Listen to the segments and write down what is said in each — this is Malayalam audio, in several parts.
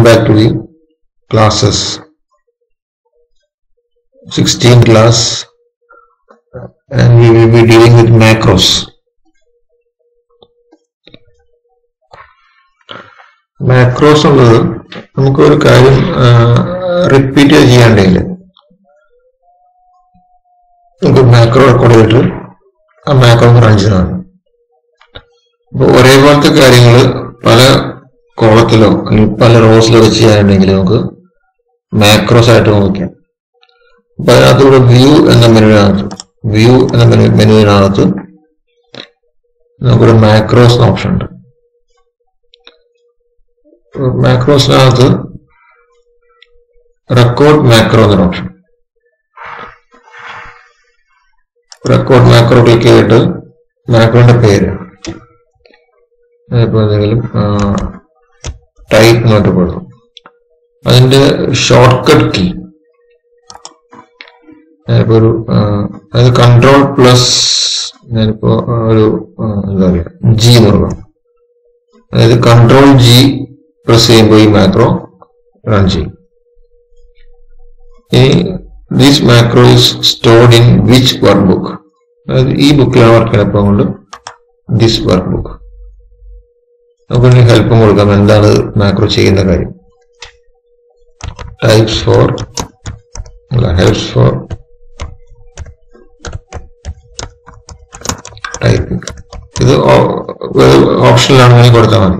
back to the classes. 16th class, and we will be dealing with macros. Macros ഉള്ളത് നമുക്ക് ഒരു കാര്യം റിപ്പീറ്റ് ചെയ്യാണ്ടെങ്കിൽ നമുക്ക് മാക്രോ റെക്കോർഡ് ചെയ്തിട്ട് ആ മാക്രോ റൺ ചെയ്യുന്നതാണ്. അപ്പോൾ ഒരേപോലത്തെ കാര്യങ്ങൾ പല കോളത്തിലോ അല്ലെങ്കിൽ പല റോസിലോ വെച്ച് ചെയ്യാനുണ്ടെങ്കിൽ നമുക്ക് മാക്രോസ് ആയിട്ട് നോക്കാം. അപ്പൊ അതിനകത്തൂടെ വ്യൂ എന്ന മെനുവിനകത്ത് നമുക്കൊരു മാക്രോസ് ഓപ്ഷൻ ഉണ്ട്. മാക്രോസിനകത്ത് റെക്കോർഡ് മാക്രോ എന്നൊരു ഓപ്ഷൻ. റെക്കോർഡ് മാക്രോ ക്ലിക്ക് ചെയ്തിട്ട് മാക്രോന്റെ പേര് അതിപ്പോ എന്തെങ്കിലും ടൈപ്പ് നോട്ട് കൊടുക്കും. അതിന്റെ ഷോർട്ട് കട്ട് കീ ഞാനിപ്പോ ഒരു അതായത് കൺട്രോൾ പ്ലസ് ഞാനിപ്പോ ഒരു എന്താ പറയുക ജി എന്ന് പറയാം. അതായത് കൺട്രോൾ ജി പ്രസ് ചെയ്യുമ്പോൾ ഈ മാക്രോ റൺ ചെയ്യും. ഇനി this macro is stored in which workbook, അതായത് ഈ ബുക്കിലാണ് വർക്ക് ചെയ്യണപ്പോൾ കൊണ്ട് ദിസ് വർക്ക് ബുക്ക്. നമുക്ക് ഹെൽപ്പും കൊടുക്കാം എന്താണ് മാക്രോ ചെയ്യുന്ന കാര്യം. Types for helps for typing. ഇത് ഓപ്ഷനിലാണെങ്കിൽ കൊടുത്താൽ മതി.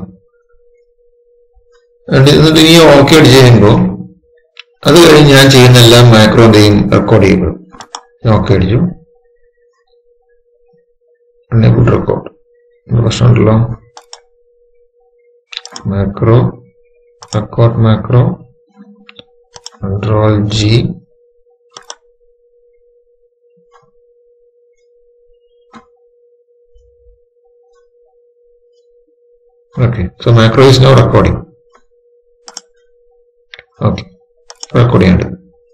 എന്നിട്ട് ഇനി ഓക്കെ അടിച്ച് ചെയ്യുമ്പോൾ അത് കഴിഞ്ഞ് ഞാൻ ചെയ്യുന്ന എല്ലാ മാക്രോന്റെയും റെക്കോർഡ് ചെയ്യപ്പെടും. ഓക്കെ അടിച്ചു, റെക്കോർഡ് പ്രശ്നമുണ്ടല്ലോ. Macro record macro control G okay, so macro is now recording. Okay, record ചെയ്യണ്ട.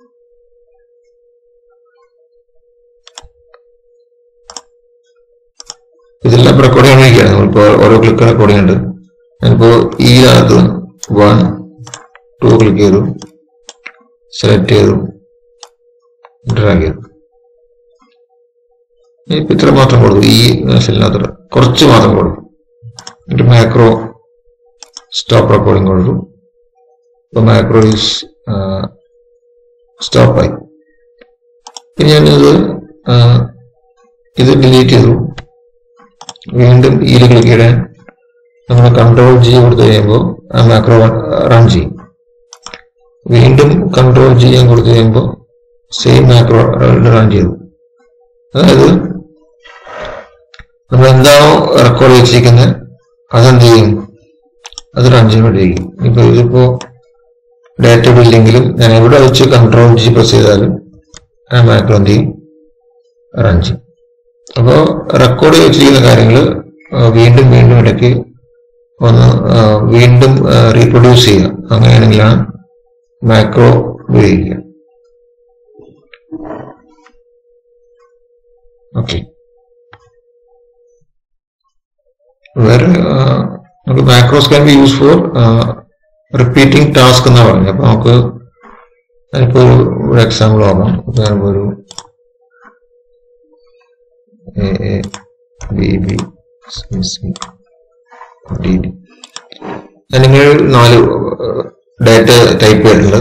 ഇതെല്ലാം റെക്കോർഡ് ചെയ്യാൻ നമ്മളിപ്പോ ഓരോ ക്ലിക്ക് റെക്കോർഡ് ചെയ്യണ്ട്. ഞാനിപ്പോ ഈ അകത്ത് 1 2 ക്ലിക്ക് ചെയ്തു, സെലക്ട് ചെയ്തു, ഡ്രാഗ് ചെയ്തു. ഇപ്പൊ ഇത്ര മാത്രം കൊടുക്കും, ഈ സെല്ലിനകത്ത് കുറച്ച് മാത്രം കൊടുക്കും. എന്നിട്ട് മാക്രോ സ്റ്റോപ്പ് റെക്കോർഡിംഗ് കൊടുത്തു. ഇപ്പൊ മാക്രോ ഈസ് സ്റ്റോപ്പ് ആയി. ഇനി ഞാനിത് ഡിലീറ്റ് ചെയ്തു. വീണ്ടും ഇതിൽ ക്ലിക്ക് ചെയ്താൽ നമ്മൾ കൺട്രോൾ ജി കൊടുത്തു കഴിയുമ്പോൾ ആ മാക്രോ റൺ ചെയ്യും. വീണ്ടും കൺട്രോൾ ജി ഞാൻ കൊടുത്തു കഴിയുമ്പോൾ സെയിം മാക്രോ റൺ ചെയ്തു. അതായത് നമ്മൾ എന്താണോ റെക്കോർഡ് വെച്ചിരിക്കുന്നത് അതെന്ത് ചെയ്യും, അത് റൺ ചെയ്തുകൊണ്ടിരിക്കും. ഇപ്പൊ ഇതിപ്പോ ഡാറ്റ ബില്ലെങ്കിലും ഞാൻ എവിടെ വെച്ച് കൺട്രോൾ ജി പ്രസ് ചെയ്താലും ആ മാക്രോ എന്ത് ചെയ്യും, റൺ ചെയ്യും. അപ്പോൾ റെക്കോർഡ് വെച്ചിരിക്കുന്ന കാര്യങ്ങൾ വീണ്ടും വീണ്ടും ഇടയ്ക്ക് ഒന്ന് വീണ്ടും റീപ്രൊഡ്യൂസ് ചെയ്യുക. അങ്ങനെയാണെങ്കിലാണ് മാക്രോ ഉപയോഗിക്കുക. ഓക്കെ, വേറെ നമുക്ക് macros can be use for repeating task എന്നാ പറഞ്ഞത്. അപ്പൊ നമുക്ക് ഞാനിപ്പോ ഒരു എക്സാമ്പിൾ നോക്കാം. ഞാനിപ്പോ ഒരു ഞാനിങ്ങനെ 4 ഡാറ്റ ടൈപ്പ് ചെയ്തിട്ടുണ്ട്.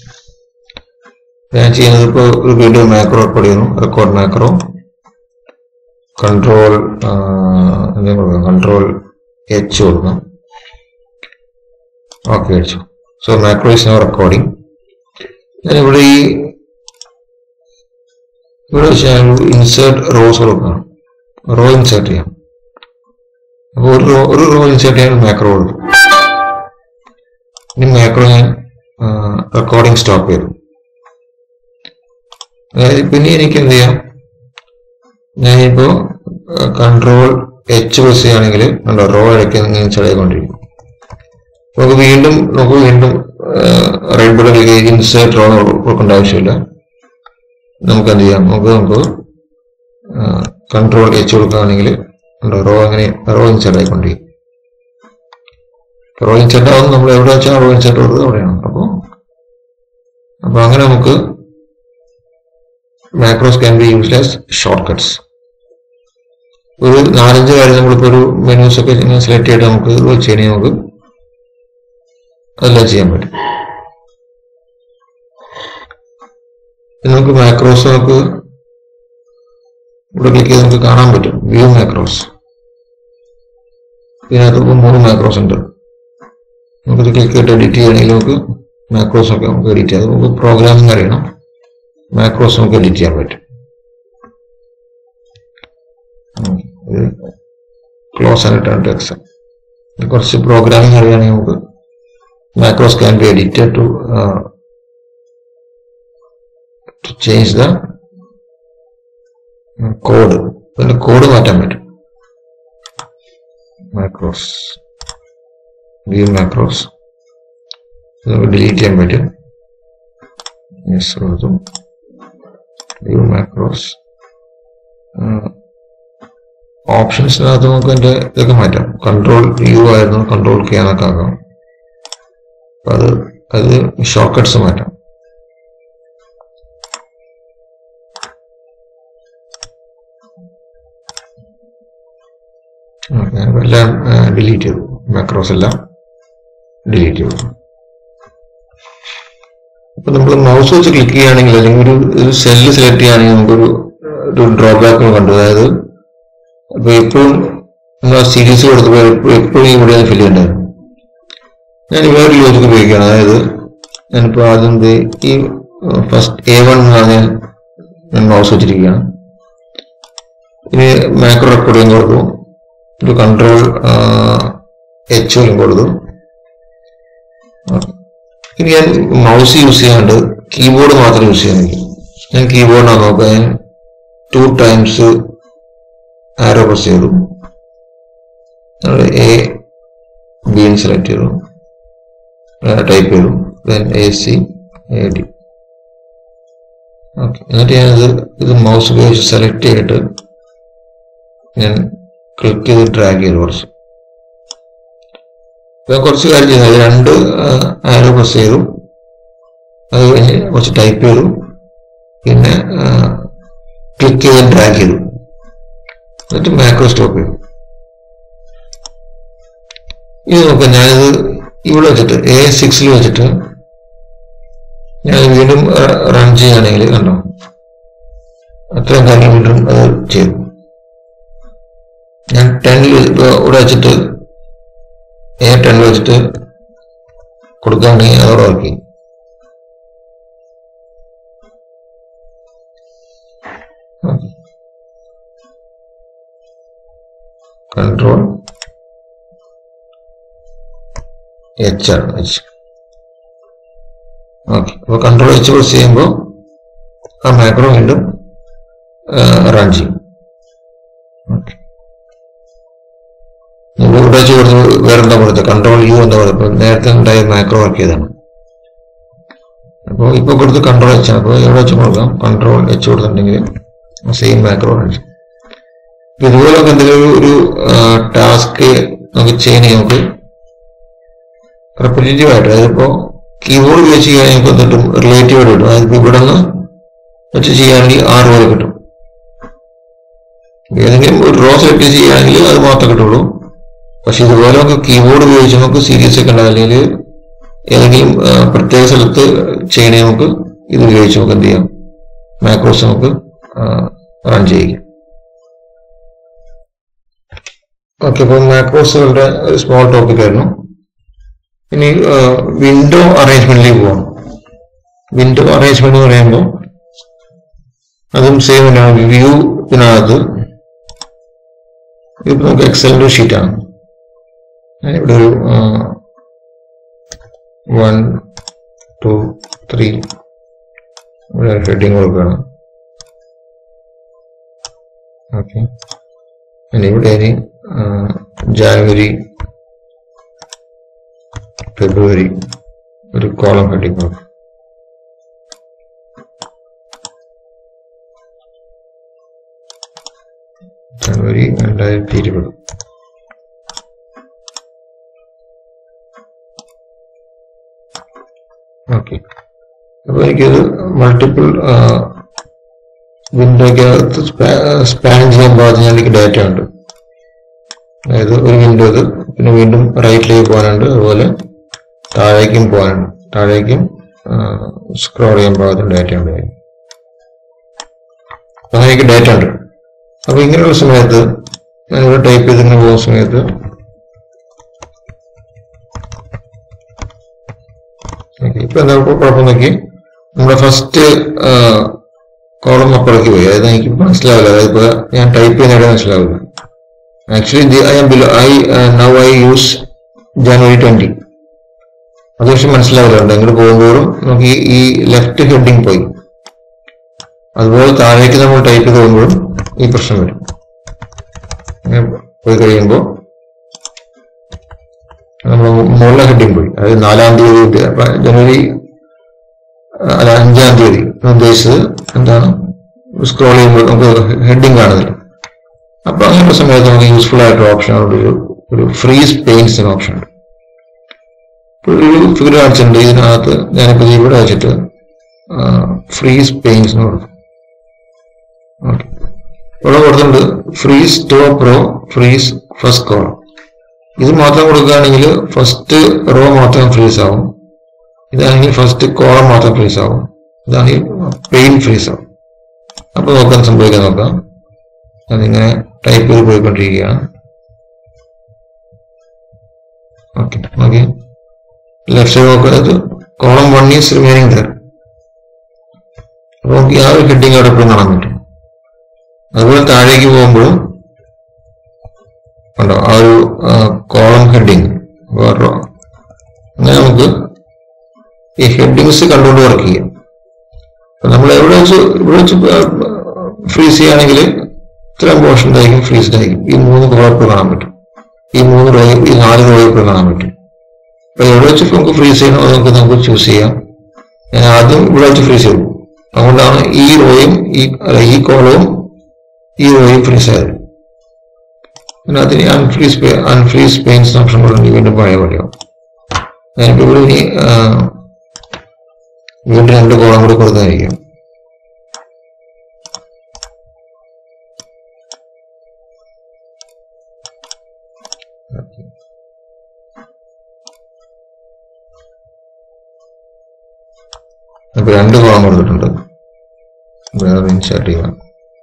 ഞാൻ ചെയ്യുന്നത് ഇപ്പോൾ ഒരു വീഡിയോ മാക്രോ റെക്കോർഡ് ചെയ്യുന്നു. Record macro control control H കൊടുക്കണം. ഓക്കെ അടിച്ചു. So macro is now recording. ഞാൻ ഇവിടെ വെച്ച് ഞാൻ ഇൻസേർട്ട് റോസ് കൊടുക്കണം. റോ ഇൻസേർട്ട് ചെയ്യാം. അപ്പോൾ ഒരു റോ ഇൻസേർട്ട് ചെയ്യാൻ മാക്രോ കൊടുക്കും. ഇനി മാക്രോ ഞാൻ റെക്കോർഡിംഗ് സ്റ്റോപ്പ് ചെയ്തു. അതായത് പിന്നെ എനിക്ക് എന്ത് ചെയ്യാം, ഞാനിപ്പോ കൺട്രോൾ എച്ച് പ്രസ് ചെയ്യുകയാണെങ്കിൽ റോ ഇടയ്ക്ക് ഇൻസേർട്ട് ആയിക്കൊണ്ടിരിക്കും. നമുക്ക് വീണ്ടും റൈറ്റ് ബട്ടൺ ക്ലിക്ക് ചെയ്ത് ഇൻസേർട്ട് റോ കൊടുക്കേണ്ട ആവശ്യമില്ല. നമുക്ക് എന്ത് ചെയ്യാം, നമുക്ക് കൺട്രോൾ എച്ച് കൊടുക്കുകയാണെങ്കിൽ റോ ഇൻസേർട്ട് ആയിക്കൊണ്ടിരിക്കും. റോ ഇൻസെർട്ട് ആവുന്ന നമ്മൾ എവിടെ വെച്ചാൽ റോ ഇൻസെർട്ട് കൊടുത്തത് അവിടെയാണ്. അപ്പൊ അങ്ങനെ നമുക്ക് macros can be used as shortcuts. ഒരു 4-5 കാര്യം നമ്മളിപ്പോൾ ഒരു മെനൂസ് ഒക്കെ സെലക്ട് ചെയ്തിട്ട് നമുക്ക് ഇത് വെച്ച് കഴിഞ്ഞാൽ നമുക്ക് അതെല്ലാം ചെയ്യാൻ പറ്റും. നമുക്ക് മാക്രോസ് നമുക്ക് ഇവിടെ ക്ലിക്ക് ചെയ്ത് നമുക്ക് കാണാൻ പറ്റും. വ്യൂ മാക്രോസ്, ഇതിനകത്ത് 3 മാക്രോസ് ഉണ്ട്. നമുക്കിത് ക്ലിക്ക് ചെയ്തിട്ട് എഡിറ്റ് ചെയ്യണമെങ്കിൽ നമുക്ക് മാക്രോസ് ഒക്കെ നമുക്ക് എഡിറ്റ് ചെയ്യാം. നമുക്ക് പ്രോഗ്രാമിംഗ് അറിയണം, മാക്രോസ് നമുക്ക് എഡിറ്റ് ചെയ്യാൻ പറ്റും. Close and return to Excel. കുറച്ച് പ്രോഗ്രാമിംഗ് അറിയുകയാണെങ്കിൽ നമുക്ക് macros can be edited to change the code. അതിന്റെ കോഡ് മാറ്റാൻ പറ്റും. മാക്രോസ്, വ്യൂ മാക്രോസ് നമുക്ക് ഡിലീറ്റ് ചെയ്യാൻ പറ്റും. വ്യൂ മാക്രോസ് ഓപ്ഷൻസിനകത്ത് നമുക്ക് അതിന്റെ ഇതൊക്കെ മാറ്റാം. കൺട്രോൾ യു ആയിരുന്നു, കൺട്രോൾ കെ എന്നൊക്കെ ആക്കാം. അപ്പൊ അത് ഷോർട്ട് കട്ട്സ് മാറ്റാം. എല്ലാം ഡിലീറ്റ് ചെയ്തു, മാക്രോസ് എല്ലാം ഡിലീറ്റ് ചെയ്തു. ഇപ്പൊ നമ്മൾ മൗസ് വെച്ച് ക്ലിക്ക് ചെയ്യുകയാണെങ്കിൽ അല്ലെങ്കിൽ ഒരു സെല്ല് സെലക്ട് ചെയ്യുകയാണെങ്കിൽ നമുക്കൊരു ഡ്രോബാക്ക് കണ്ടു. അതായത് ഇപ്പൊ എപ്പോഴും നമ്മൾ സീരീസ് കൊടുത്തപ്പോൾ എപ്പോഴും ഇവിടെ ഫില്ല് ചെയ്യേണ്ടത്. ഞാൻ വേറെ ലോജിക്ക് ഉപയോഗിക്കുകയാണ്. അതായത് ഞാനിപ്പോൾ ആദ്യം ഈ ഫസ്റ്റ് A1 എന്നാണ് ഞാൻ മൗസ് വെച്ചിരിക്കുകയാണ്. ഇനി മാക്രോ റെക്കോർഡിങ് കൊടുത്തു, ഒരു കൺട്രോൾ H വരും കൊടുത്തു. ഇനി ഞാൻ മൗസ് യൂസ് ചെയ്യാണ്ട് കീബോർഡ് മാത്രം യൂസ് ചെയ്യാൻ. ഞാൻ കീബോർഡിനാണ് നോക്കുക. ഞാൻ 2 times ആരോ പ്രസ് ചെയ്തു, A B സെലക്ട് ചെയ്തു, ടൈപ്പ് ചെയ്തു, ACAD. ഓക്കെ, എന്നിട്ട് ഞാനത് ഇത് മൗസ് ഉപയോഗിച്ച് സെലക്ട് ചെയ്തിട്ട് ഞാൻ ക്ലിക്ക് ചെയ്ത് ഡ്രാഗ് ചെയ്തു കുറച്ച്. ഞാൻ കുറച്ച് കാര്യം ചെയ്തു. 2 ആരോ പ്രസ് ചെയ്തു, അത് കഴിഞ്ഞ് കുറച്ച് ടൈപ്പ് ചെയ്തു, പിന്നെ ക്ലിക്ക് ചെയ്ത് ഡ്രാഗ് ചെയ്തു, എന്നിട്ട് മാക്രോ സ്റ്റോപ്പ് ചെയ്തു. ഇത് നോക്കാം, ഞാനിത് ഇവിടെ വെച്ചിട്ട് A6 വെച്ചിട്ട് ഞാൻ വീണ്ടും റൺ ചെയ്യുകയാണെങ്കിൽ കണ്ടോ അത്രയും കാര്യം വീണ്ടും അത് ചെയ്തു. ഞാൻ 10 ഇവിടെ വെച്ചിട്ട് A10 വെച്ചിട്ട് കൊടുക്കുകയാണെങ്കിൽ അതോടെ വർക്ക് ചെയ്യും. കൺട്രോൾ H ആണ്, H. ഓക്കെ, അപ്പൊ കൺട്രോൾ H പ്രസ് ചെയ്യുമ്പോൾ ആ മാക്രോ വീണ്ടും റൺ ചെയ്യും. ഓക്കെ, ഇവിടെ വെച്ച് കൊടുത്ത് വേറെന്താ കൊടുത്തത്, കൺട്രോൾ U എന്താ കൊടുത്തത്, നേരത്തെ ഉണ്ടായ മാക്രോ വർക്ക് ചെയ്താണ്. അപ്പോൾ ഇപ്പൊ കൊടുത്ത് കൺട്രോൾ H ആണ്. അപ്പോൾ എവിടെ വെച്ച് കൊടുക്കാം, കൺട്രോൾ H കൊടുത്തിട്ടുണ്ടെങ്കിൽ സെയിം മാക്രോ റൺ ചെയ്യും. ഇതുപോലെ എന്തെങ്കിലും ഒരു ടാസ്ക് നമുക്ക് ചെയ്യണമെങ്കിൽ നമുക്ക് റെപ്പറ്റേറ്റീവ് ആയിട്ട്, അതിപ്പോ കീബോർഡ് ഉപയോഗിച്ച് ചെയ്യാൻ നമുക്ക് എന്നിട്ടും റിലേറ്റീവ് ആയിട്ട് കിട്ടും. അതിപ്പോ ഇവിടെ നിന്ന് വെച്ച് ചെയ്യുകയാണെങ്കിൽ 6 പോലെ കിട്ടും. ഏതെങ്കിലും ഒരു റോ സെലക്ട് ചെയ്യുകയാണെങ്കിൽ അത് മാത്രമേ കിട്ടുള്ളൂ. പക്ഷെ ഇതുപോലെ നമുക്ക് കീബോർഡ് ഉപയോഗിച്ച് നമുക്ക് സീരീസ് ഒക്കെ ഉണ്ടാകും, അല്ലെങ്കിൽ ഏതെങ്കിലും പ്രത്യേക സ്ഥലത്ത് ചെയ്യണേ നമുക്ക് ഇത് ഉപയോഗിച്ച് നമുക്ക് എന്ത് ചെയ്യാം, മാക്രോസ് നമുക്ക് റൺ ചെയ്യിക്കാം. ഓക്കെ, അപ്പോൾ മാക്രോസുകളുടെ ഒരു സ്മോൾ ടോപ്പിക് ആയിരുന്നു. ഇനി വിൻഡോ അറേഞ്ച്മെന്റിലേക്ക് പോകാം. വിൻഡോ അറേഞ്ച്മെന്റ് എന്ന് പറയുമ്പോൾ അതും സെയിം തന്നെയാണ്. വ്യൂ ഇതിനകത്ത് ഇപ്പൊ നമുക്ക് എക്സലിന്റെ ഷീറ്റാണ്. ഇവിടെ ഒരു 1 2 3 ഇവിടെ ഹെഡിങ് കൊടുക്കണം. ഓക്കെ, ഇവിടെ ഇനി ജാനുവരി ഫെബ്രുവരി ഒരു കോളം ഹെഡിങ് കൊടുക്കും. ജനുവരി 2020. ഓക്കെ. അപ്പോൾ എനിക്കിത് മൾട്ടിപ്പിൾ വിൻഡോയ്ക്കകത്ത് സ്പാൻ ചെയ്യാൻ പാകത്തിന് എനിക്ക് ഡാറ്റ ഉണ്ട്. അതായത് ഒരു വിൻഡോ ഇത്, പിന്നെ വീണ്ടും റൈറ്റിലേക്ക് പോകാനുണ്ട്, അതുപോലെ താഴേക്കും പോകാനുണ്ട്, താഴേക്കും സ്ക്രോൾ ചെയ്യാൻ പാകത്തിന് ഡാറ്റ ഉണ്ട്. അങ്ങനെ എനിക്ക് ഡാറ്റ ഉണ്ട്. അപ്പൊ ഇങ്ങനെയുള്ള സമയത്ത് ഞാനിവിടെ ടൈപ്പ് ചെയ്തിങ്ങനെ പോകുന്ന സമയത്ത് ഇപ്പൊ എന്താ കുഴപ്പം നോക്കി, നമ്മുടെ ഫസ്റ്റ് കോളം അപ്പുറേക്ക് പോയി. അതായത് എനിക്ക് മനസ്സിലാവില്ല, അതായത് ഇപ്പൊ ഞാൻ ടൈപ്പ് ചെയ്യുന്നതിടെ മനസ്സിലാവില്ല. Actually I use January 20. അത് പക്ഷെ മനസ്സിലാവില്ല. ഇങ്ങോട്ട് പോകുമ്പോഴും നമുക്ക് ഈ ലെഫ്റ്റ് ഹെഡിങ് പോയി. അതുപോലെ താഴേക്ക് നമ്മൾ ടൈപ്പ് ചെയ്ത് പോകുമ്പോഴും ഈ പ്രശ്നം വരും. പോയി കഴിയുമ്പോൾ നമ്മൾ മുകളിലെ ഹെഡിങ് പോയി. അതായത് 4-ാം തീയതി ജനുവരി 5-ാം തീയതി ഉദ്ദേശിച്ചത് എന്താണ്, സ്ക്രോൾ ചെയ്യുമ്പോൾ നമുക്ക് ഹെഡിങ് കാണുന്നില്ല. അപ്പൊ അങ്ങനത്തെ സമയത്ത് നമുക്ക് യൂസ്ഫുൾ ആയിട്ടുള്ള ഓപ്ഷൻ ഒരു ഫ്രീസ് പെയിൻസ് എന്ന ഓപ്ഷൻ ഉണ്ട്. ഒരു ഫിഗർ കാണിച്ചിട്ടുണ്ട്. ഇതിനകത്ത് ഞാനിപ്പോ ഇവിടെ വെച്ചിട്ട് ഫ്രീസ് പെയിൻസ് എന്ന് കൊടുക്കും. ഓക്കെ, ഇവിടെ കൊടുത്തിട്ടുണ്ട് freeze top row, freeze first column. ഇത് മാത്രം കൊടുക്കുകയാണെങ്കിൽ ഫസ്റ്റ് റോ മാത്രം ഫ്രീസ് ആവും. ഇതാണെങ്കിൽ ഫസ്റ്റ് കോളം മാത്രം ഫ്രീസ് ആവും. ഇതാണെങ്കിൽ പെയിൻ ഫ്രീസ് ആവും. അപ്പൊ നോക്കാൻ സംഭവിക്കാൻ നോക്കാം. അതിങ്ങനെ ടൈപ്പ് ചെയ്ത് പോയിക്കൊണ്ടിരിക്കുകയാണ്. Okay, okay. ലെഫ്റ്റ് സൈഡ് നോക്കുന്നത് കോളം 1 ഈസ് റിമൈനിങ് ദർ. അപ്പൊ നമുക്ക് ആ ഒരു ഹെഡിങ് അവിടെ എപ്പോഴും കാണാൻ പറ്റും. അതുപോലെ താഴേക്ക് പോകുമ്പോഴും ഉണ്ടോ ആ ഒരു കോളം ഹെഡിങ്. അങ്ങനെ നമുക്ക് ഈ ഹെഡിങ്സ് കണ്ടുകൊണ്ട് വർക്ക് ചെയ്യാം. നമ്മൾ ഇവിടെ വെച്ച് ഫ്രീസ് ചെയ്യുകയാണെങ്കിൽ ഇത്രയും പോർഷൻ ആയിരിക്കും ഫ്രീസ്ഡ് ആയിരിക്കും. ഈ 3 കോളം കാണാൻ പറ്റും, ഈ 3 റോയും ഈ 4 റോയും കാണാൻ പറ്റും. അപ്പൊ എവിടെ വെച്ച് നമുക്ക് ഫ്രീസ് ചെയ്യണം അത് നമുക്ക് ചൂസ് ചെയ്യാം. ഞാൻ ആദ്യം ഇവിടെ വെച്ച് ഫ്രീസ് ചെയ്തു. അതുകൊണ്ടാണ് ഈ റോയും ഈ കോളവും ഈ റോയും ഫ്രീസ് ആയത്. പിന്നെ അതിന് അൺഫ്രീസ് പെയിൻസ് ഓപ്ഷൻ കൊടുത്തെങ്കിൽ വീണ്ടും പഴയ പണിയാവും. ഞാനിപ്പോ ഇവിടെ ഇനി വീണ്ടും 2 കോളം കൂടി കൊടുത്തായിരിക്കും. അപ്പൊ 2 കോളം കൊടുത്തിട്ടുണ്ട്. വേറെ ഇൻസേർട്ട് ചെയ്യാം.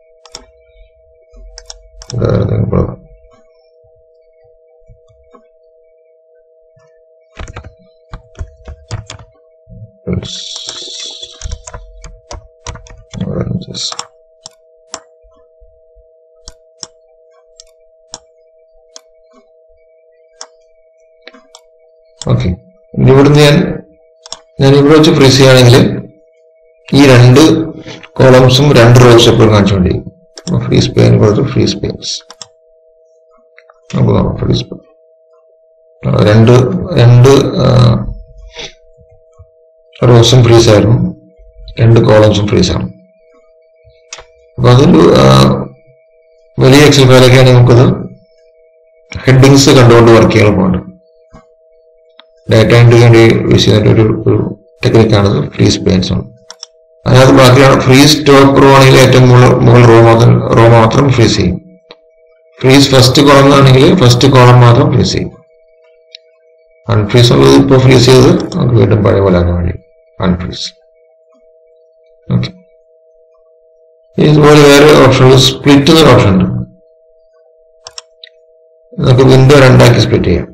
ഓക്കെ, ഇവിടുന്ന് ഞാൻ ഇവിടെ വെച്ച് ഫ്രീസ് ചെയ്യുകയാണെങ്കിൽ ഈ 2 കോളംസും 2 റോസും എപ്പോഴും കാണിച്ചുകൊണ്ടിരിക്കും. ഫ്രീസ് പെയിൻ കൊടുത്ത് ഫ്രീസ് പെയിൻസ് നമുക്ക് നോക്കാം. ഫ്രീസ് പെയിൻ 2 റോസും ഫ്രീസ് ആയിരുന്നു, 2 കോളംസും ഫ്രീസ് ആണ്. അപ്പൊ അതൊരു വലിയ എക്സൽ ഫയലൊക്കെയാണെങ്കിൽ നമുക്കത് ഹെഡിങ്സ് കണ്ടുകൊണ്ട് വർക്ക് ചെയ്യാൻ എളുപ്പമുണ്ട്. ഡാറ്റ എൻട്രി വേണ്ടി യൂസ് ചെയ്യുന്ന ഒരു ടെക്നിക്കാണത് ഫ്രീസ് പെയിൻസ് ആണ്. അതിനകത്ത് ബാക്കിയാണ് ഫ്രീസ് ടോപ്പ് റോ ആണെങ്കിൽ ഏറ്റവും മുകൾ റോ മാത്രം ഫ്രീസ് ചെയ്യും. ഫ്രീസ് ഫസ്റ്റ് കോളം ആണെങ്കിൽ ഫസ്റ്റ് കോളം മാത്രം ഫ്രീസ് ചെയ്യും. അൺഫ്രീസ് ഉള്ളത് ഇപ്പൊ ഫ്രീസ് ചെയ്ത് നമുക്ക് വീണ്ടും പഴയ പോലെ ആക്കാൻ വേണ്ടി അൺഫ്രീസ്. ഓക്കെ, ഇതുപോലെ വേറെ ഓപ്ഷൻ സ്പ്ലിറ്റ് എന്നൊരു ഓപ്ഷൻ ഉണ്ട്. നമുക്ക് വിൻഡോ 2ആക്കി സ്പ്ലിറ്റ് ചെയ്യാം.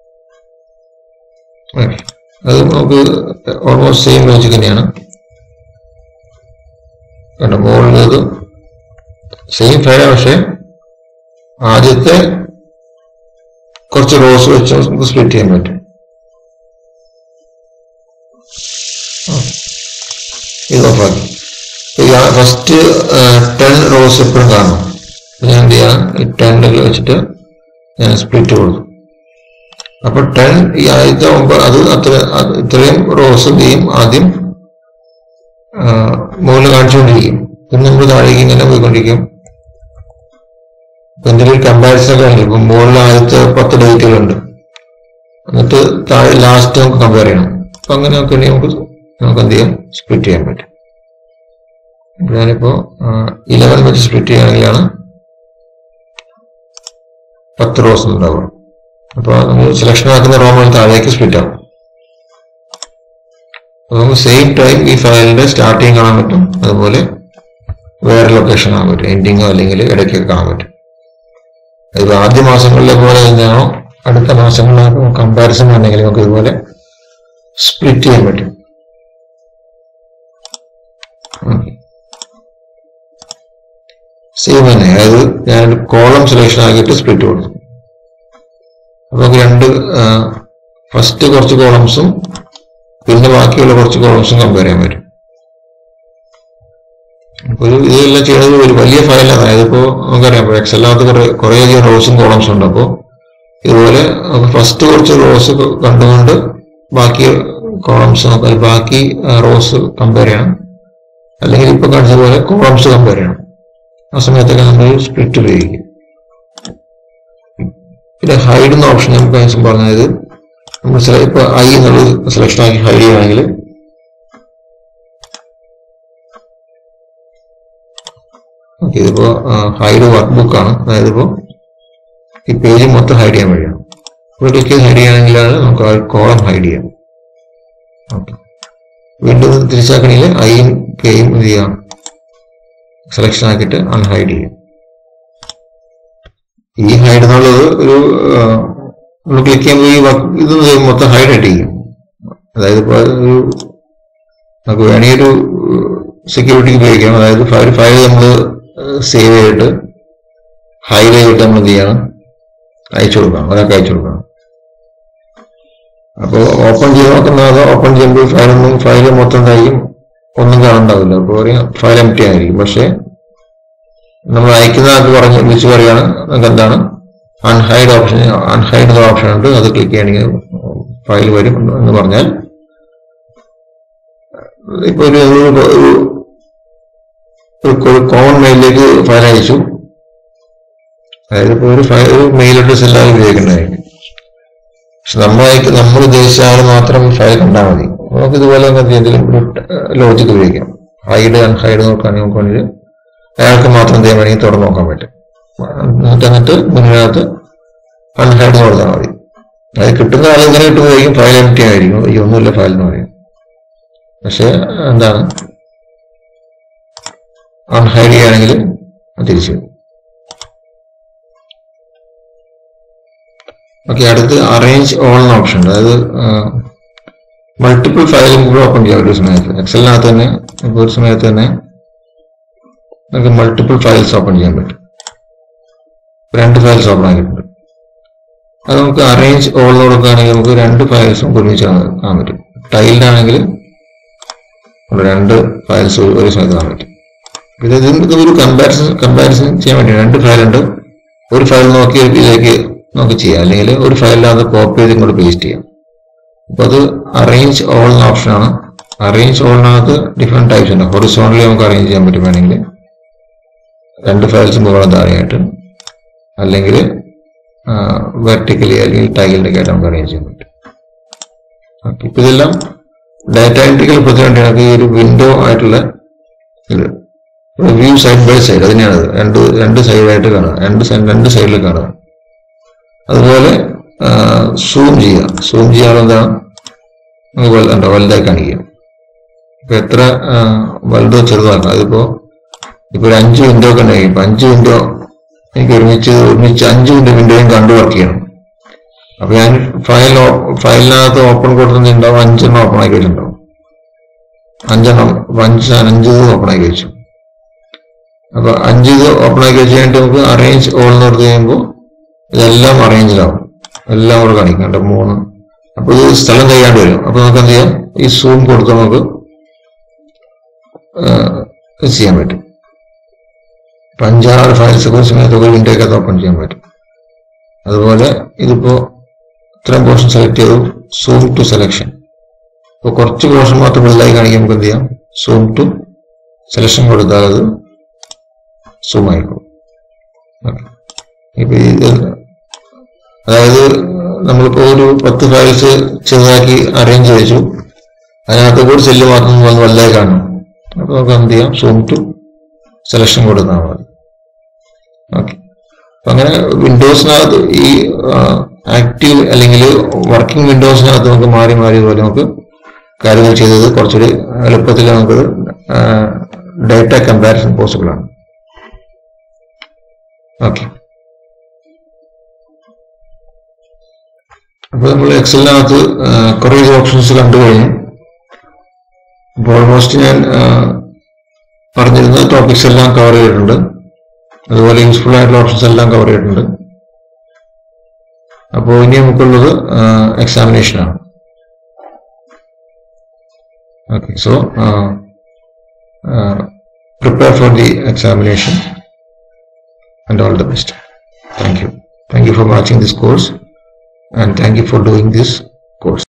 അത് നമുക്ക് ഓൾമോസ്റ്റ് സെയിം ലോജിക് തന്നെയാണ്. കണ്ടോ, മുകളിലത് സെയിം ഫയലാണ്, പക്ഷെ ആദ്യത്തെ കുറച്ച് റോസ് വെച്ച് നമുക്ക് സ്പ്ലിറ്റ് ചെയ്യാൻ പറ്റും. ഇത് ഓഫാക്കി ഫസ്റ്റ് 10 റോസ് എപ്പോഴും കാണും. ഞാൻ എന്ത് ചെയ്യാം, ഈ 10 വെച്ചിട്ട് ഞാൻ സ്പ്ലിറ്റ് കൊടുത്തു. അപ്പൊ 10 ഈ ആദ്യത്തെ 9 അത് ഇത്രയും റോസ് ആദ്യം മുകളിൽ കാണിച്ചുകൊണ്ടിരിക്കും. പിന്നെ നമ്മൾ താഴേക്ക് ഇങ്ങനെ പോയിക്കൊണ്ടിരിക്കും. എന്തെങ്കിലും കമ്പാരിസൺ ഒക്കെ ആണെങ്കിൽ ഇപ്പൊ മുകളിൽ ആദ്യത്തെ 10 ഡേറ്റുകളുണ്ട്, എന്നിട്ട് താഴെ ലാസ്റ്റ് നമുക്ക് കമ്പയർ ചെയ്യണം. അപ്പൊ അങ്ങനെയൊക്കെ നമുക്ക് നമുക്ക് എന്ത് ചെയ്യാം, സ്പ്ലിറ്റ് ചെയ്യാൻ പറ്റും. ഞാനിപ്പോ 11 വെച്ച് സ്പ്ലിറ്റ് ചെയ്യുകയാണെങ്കിലാണ് 10 റോസ് ഉണ്ടാവുക. അപ്പൊ നമ്മൾ സെലക്ഷൻ ആക്കുന്ന റോ മുതൽ താഴേക്ക് സ്പ്ലിറ്റ് ആവും. നമുക്ക് സെയിം ടൈം ഈ ഫയലിന്റെ സ്റ്റാർട്ടിങ് കാണാൻ പറ്റും, അതുപോലെ വേറെ ലൊക്കേഷൻ കാണാൻ പറ്റും, എൻഡിങ്ങോ അല്ലെങ്കിൽ ഇടയ്ക്കൊക്കെ കാണാൻ പറ്റും. അതിപ്പോൾ ആദ്യ മാസങ്ങളിലെ പോലെ തന്നെയാണോ അടുത്ത മാസങ്ങളിലാണോ കമ്പാരിസൺ ആണെങ്കിൽ നമുക്ക് ഇതുപോലെ സ്പ്ലിറ്റ് ചെയ്യാൻ പറ്റും. സെയിം തന്നെ, അതായത് ഞാൻ കോളം സെലക്ഷൻ ആക്കിയിട്ട് സ്പ്ലിറ്റ് കൊടുത്തു. അപ്പൊ നമുക്ക് ഫസ്റ്റ് കുറച്ച് കോളംസും പിന്നെ ബാക്കിയുള്ള കുറച്ച് കോളംസും കമ്പയർ ചെയ്യാൻ പറ്റും. അപ്പോൾ ഇതെല്ലാം ചെയ്യുന്നത് ഒരു വലിയ ഫയലാണ്. അതായത് ഇപ്പോൾ നമുക്കറിയാം എക്സലിനകത്ത് കുറേയധികം റോസും കോളംസും ഉണ്ട്. അപ്പോൾ ഇതുപോലെ ഫസ്റ്റ് കുറച്ച് റോസ് കണ്ടുകൊണ്ട് ബാക്കി കോളംസ് ബാക്കി റോസ് കമ്പയർ ചെയ്യണം, അല്ലെങ്കിൽ ഇപ്പൊ കാണിച്ചതുപോലെ കോളംസ് കമ്പയർ ചെയ്യണം. ആ സമയത്തൊക്കെ നമ്മൾ സ്പ്ലിറ്റ് ഉപയോഗിക്കും. പിന്നെ ഹൈഡ് എന്ന ഓപ്ഷൻ നമുക്ക് ആവശ്യം പറഞ്ഞത് നമ്മൾ ഇപ്പൊ ഐ എന്നുള്ളത് സെലക്ഷൻ ആക്കി ഹൈഡ് ചെയ്യുകയാണെങ്കിൽ ഇതിപ്പോ ഹൈഡ് വർക്ക് ബുക്കാണ്. അതായത് ഇപ്പോ ഈ പേജ് മൊത്തം ഹൈഡ് ചെയ്യാൻ വഴിയാണ്. ക്ലിക്ക് ചെയ്ത് ഹൈഡ് ചെയ്യുകയാണെങ്കിലാണ് നമുക്ക് ആ കോളം ഹൈഡ് ചെയ്യാം. ഓക്കെ, വീണ്ടും തിരിച്ചാക്കണമെങ്കിൽ ഐയും കെയും എന്ത് ചെയ്യാം, സെലക്ഷൻ ആക്കിയിട്ട് അൺഹൈഡ് ചെയ്യും. ഈ ഹൈഡ് എന്നുള്ളത് ഒരു നമ്മൾ ക്ലിക്ക് ചെയ്യുമ്പോൾ ഈ ഇത് മൊത്തം ഹൈഡ് ആയിട്ട് ചെയ്യും. അതായത് ഇപ്പോൾ നമുക്ക് വേണമെങ്കിൽ ഒരു സെക്യൂരിറ്റിക്ക് ഉപയോഗിക്കാം. അതായത് ഫയൽ നമ്മൾ സേവ് ചെയ്തിട്ട് ഹൈഡ് ചെയ്തിട്ട് നമ്മൾ എന്ത് ചെയ്യണം, അയച്ചു കൊടുക്കണം, ഒരാൾക്ക് അയച്ചു കൊടുക്കണം. അപ്പോൾ ഓപ്പൺ ചെയ്ത് നോക്കുന്നത് ഓപ്പൺ ചെയ്യുമ്പോൾ ഫയൽ മൊത്തം കഴിയും, ഒന്നും കാണണ്ടാവില്ല. അപ്പോൾ പറയാം ഫയൽ എംപ്റ്റി ആയിരിക്കും. പക്ഷെ നമ്മൾ അയക്കുന്ന ആൾക്ക് വിളിച്ച് പറയുകയാണ് നമുക്ക് എന്താണ് അൺഹൈഡ് ഓപ്ഷൻ ഉണ്ട്, അത് ക്ലിക്ക് ചെയ്യണമെങ്കിൽ ഫയൽ വരും എന്ന് പറഞ്ഞാൽ ഇപ്പൊ ഒരു കോമൺ മെയിലിലേക്ക് ഫയൽ അയച്ചു. അതായത് ഇപ്പൊ ഒരു മെയിൽ അഡ്രസ് എല്ലാവരും ഉപയോഗിക്കുന്നതായിരിക്കും. പക്ഷെ നമ്മൾ ഉദ്ദേശിച്ച ആൾ മാത്രം ഫയൽ കണ്ടാൽ മതി. നമുക്ക് ഇതുപോലെ എന്തെങ്കിലും ഒരു ലോജിക് ഉപയോഗിക്കാം. ഹൈഡ് അൺഹൈഡ് നോക്കുകയാണെങ്കിൽ നമുക്ക് വേണമെങ്കിൽ അയാൾക്ക് മാത്രം എന്ത് ചെയ്യാൻ വേണമെങ്കിൽ തുറന്ന് നോക്കാൻ പറ്റും. എന്നിട്ട് മുന്നിനകത്ത് അൺഹൈഡ് കൊടുത്താൽ മതി. അത് കിട്ടുന്ന ആൾ ഇങ്ങനെ കിട്ടുമ്പോഴേക്കും ഫയൽ എംപ്റ്റി ആയിരിക്കും, ഈ ഒന്നുമില്ല ഫയൽ എന്ന് പറയും. പക്ഷെ എന്താണ് അൺഹൈഡ് ചെയ്യുകയാണെങ്കിൽ തിരിച്ചു വരും. ഓക്കെ, അടുത്ത് അറേഞ്ച് ഓൾ എന്ന ഓപ്ഷൻ ഉണ്ട്. അതായത് മൾട്ടിപ്പിൾ ഫയലും കൂടെ ഓപ്പൺ ചെയ്യാം ഒരു സമയത്ത്. എക്സലിനകത്ത് തന്നെ ഒരു സമയത്ത് തന്നെ നമുക്ക് മൾട്ടിപ്പിൾ ഫയൽസ് ഓപ്പൺ ചെയ്യാൻ പറ്റും. 2 ഫയൽസ് ഓപ്പൺ ആക്കിയിട്ടുണ്ട്. അത് നമുക്ക് അറേഞ്ച് ഓൾ കൊടുക്കുകയാണെങ്കിൽ നമുക്ക് 2 ഫയൽസും ഒരുമിച്ച് കാണാൻ പറ്റും. ടൈൽഡാണെങ്കിൽ 2 ഫയൽസ് ഒരു സമയത്ത് കാണാൻ പറ്റും. ഇതൊരു കമ്പാരിസൺ ചെയ്യാൻ വേണ്ടി 2 ഫയലുണ്ട്, ഒരു ഫയൽ നോക്കി ഇതിലേക്ക് നമുക്ക് ചെയ്യാം, അല്ലെങ്കിൽ ഒരു ഫയലിനകത്ത് കോപ്പി ചെയ്ത് ഇങ്ങോട്ട് പേസ്റ്റ് ചെയ്യാം. അപ്പൊ അത് അറേഞ്ച് ഓൾ എന്ന ഓപ്ഷനാണ്. അറേഞ്ച് ഓളിനകത്ത് ഡിഫറെന്റ് ടൈപ്സ് ഉണ്ട്. ഹൊറിസോണ്ടലി നമുക്ക് അറേഞ്ച് ചെയ്യാൻ പറ്റും, വേണമെങ്കിൽ 2 ഫയൽസ് മുകളിൽ താഴെയായിട്ട്, അല്ലെങ്കിൽ വെർട്ടിക്കലി അല്ലെങ്കിൽ ടൈലിന്റെ ആയിട്ട് നമുക്ക് അറേഞ്ച് ചെയ്യാൻ പറ്റും. ഓക്കെ, ഇപ്പൊ ഇതെല്ലാം ഡാറ്റ എൻട്രിക്കൽ പ്രത്യേകത ഈ ഒരു വിൻഡോ ആയിട്ടുള്ള ഇത് വ്യൂ സൈഡ് ബൈ സൈഡ് അതിനെയാണ് രണ്ട് സൈഡായിട്ട് കാണുക, രണ്ട് സൈഡിൽ കാണുക. അതുപോലെ സൂം ചെയ്യാൻ എന്താണ് നമുക്ക് വലുതായി കാണിക്കുക. ഇപ്പൊ എത്ര വലുതോ ചെറുതാക്കാം. അതിപ്പോ ഒരു 5 വിൻഡോ ഒക്കെ ഉണ്ടെങ്കിൽ ഇപ്പൊ 5 വിൻഡോ എനിക്ക് ഒരുമിച്ച് 5 വിൻഡോയും കണ്ടു വർക്ക് ചെയ്യണം. അപ്പൊ ഞാൻ ഫയലിനകത്ത് ഓപ്പൺ കൊടുത്തിട്ടുണ്ടാവും, 5 ഓപ്പൺ ആക്കി വെച്ചിട്ടുണ്ടാവും. 5 ഓപ്പൺ ആക്കി വെച്ചു. അപ്പൊ 5 ഓപ്പൺ ആക്കി വെച്ച് കഴിഞ്ഞിട്ട് നമുക്ക് അറേഞ്ച് ഓൾ എന്ന് പറഞ്ഞു കഴിയുമ്പോൾ ഇതെല്ലാം അറേഞ്ചിലാവും, എല്ലാം കൂടെ കാണിക്കും. 3 അപ്പൊ ഇത് സ്ഥലം കഴിയാണ്ട് വരും. അപ്പൊ നമുക്ക് എന്ത് ചെയ്യാം, ഈ സൂം കൊടുത്ത് നമുക്ക് ചെയ്യാൻ പറ്റും. 5-6 ഫയൽസ് കുറച്ച് സമയത്ത് വിൻഡോയ്ക്കകത്ത് ഓപ്പൺ ചെയ്യാൻ പറ്റും. അതുപോലെ ഇതിപ്പോ ഇത്രയും പോർഷൻ സെലക്ട് ചെയ്തു, സൂം ടു സെലക്ഷൻ. ഇപ്പൊ കുറച്ച് പോർഷൻ മാത്രം വലുതായി കാണിക്കാൻ നമുക്ക് എന്ത് ചെയ്യാം, സൂം ടു സെലക്ഷൻ കൊടുത്താൽ അത് സൂം ആയിക്കോളും. ഇപ്പൊ ഇത് അതായത് നമ്മളിപ്പോ ഒരു 10 ഫയൽസ് ചെറുതാക്കി അറേഞ്ച് വെച്ചു. അതിനകത്ത് കൂടി സെല്ല് മാത്രം വന്ന് വലുതായി കാണും. അപ്പോൾ നമുക്ക് എന്ത് ചെയ്യാം, സൂം ടു സെലക്ഷൻ കൊടുത്താൽ മതി. ഓക്കെ. അപ്പൊ അങ്ങനെ വിൻഡോസിനകത്ത് ഈ ആക്റ്റീവ് അല്ലെങ്കിൽ വർക്കിംഗ് വിൻഡോസിനകത്ത് നമുക്ക് മാറി മാറി പോലെ നമുക്ക് കാര്യങ്ങൾ ചെയ്തത് കുറച്ചുകൂടി എളുപ്പത്തിൽ നമുക്ക് ഡേറ്റ കമ്പാരിസൺ പോസിബിൾ ആണ്. ഓക്കെ. അപ്പൊ നമ്മൾ എക്സലിനകത്ത് കുറേ ഓപ്ഷൻസ് കണ്ടു കഴിഞ്ഞു. അപ്പോൾ ഓൾമോസ്റ്റ് ഞാൻ പറഞ്ഞിരുന്ന ടോപ്പിക്സ് എല്ലാം കവർ ചെയ്തിട്ടുണ്ട്. അതുപോലെ യൂസ്ഫുൾ ആയിട്ടുള്ള ഓപ്ഷൻസ് എല്ലാം കവർ ചെയ്തിട്ടുണ്ട്. അപ്പോൾ ഇനി നമുക്കുള്ളത് എക്സാമിനേഷനാണ്. Okay. So prepare for the examination and all the best. Thank you for watching this course and thank you for doing this course.